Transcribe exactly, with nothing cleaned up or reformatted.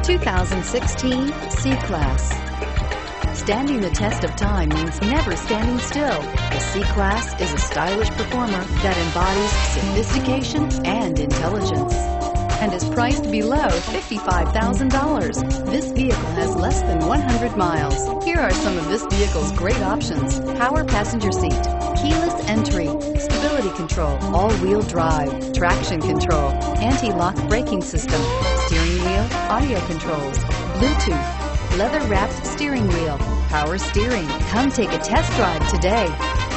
two thousand sixteen C-Class. Standing the test of time means never standing still. The C-Class is a stylish performer that embodies sophistication and intelligence and is priced below fifty-five thousand dollars. This vehicle has less than one hundred miles. Here are some of this vehicle's great options: power passenger seat, keyless entry, stability control, all-wheel drive, traction control, anti-lock braking system, steering wheel audio controls, Bluetooth, leather-wrapped steering wheel, power steering. Come take a test drive today.